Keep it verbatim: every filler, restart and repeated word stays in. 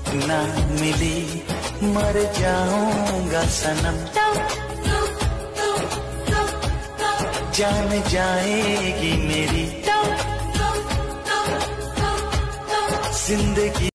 ना मिली मर जाऊंगा सनम, जान जाएगी मेरी जिंदगी।